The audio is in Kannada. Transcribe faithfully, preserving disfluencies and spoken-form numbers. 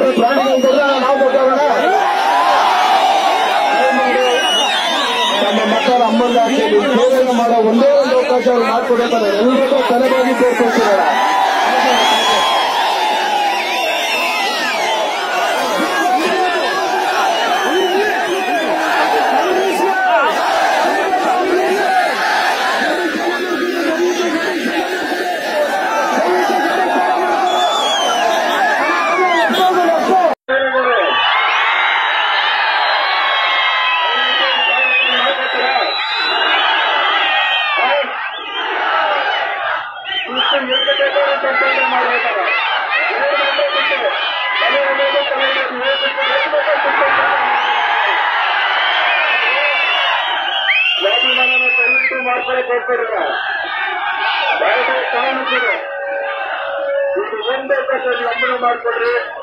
ನಾವು ಗೊತ್ತಾಗೋಣ ನಮ್ಮ ಮಕ್ಕಳ ಅಮ್ಮನ ಸೇವೆ ಮಾಡೋ ಒಂದೇ ಒಂದು ಅವಕಾಶ ಮಾಡಿಕೊಡ್ತಾರೆ. ಎಲ್ಲರಿಗೂ ತಲೆಬಾಗಿ ಸೇರ್ಕೊಳ್ತಿದ್ದಾರೆ. ಮಾಡ್ಕೊಳ್ಳಿ ಕೊಡ್ತೀರ ಒಂದೇ ಅವಕಾಶ ಗಮನ ಮಾಡ್ಕೊಡ್ರಿ.